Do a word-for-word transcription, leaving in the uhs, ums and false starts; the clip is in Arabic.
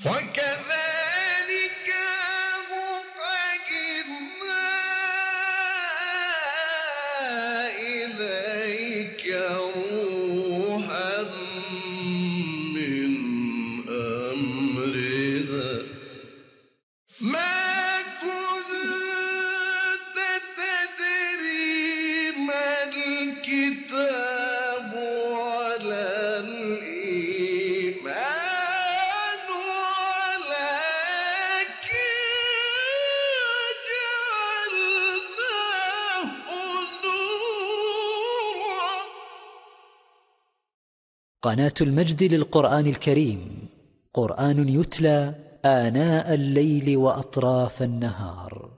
وكذلك أوحينا إليك روحا من أمرنا ما كنت تدري ما الكتاب ولا الإيمان ولكن جعلناه نورا. قناة المجد للقرآن الكريم، قرآن يتلى آناء الليل وأطراف النهار.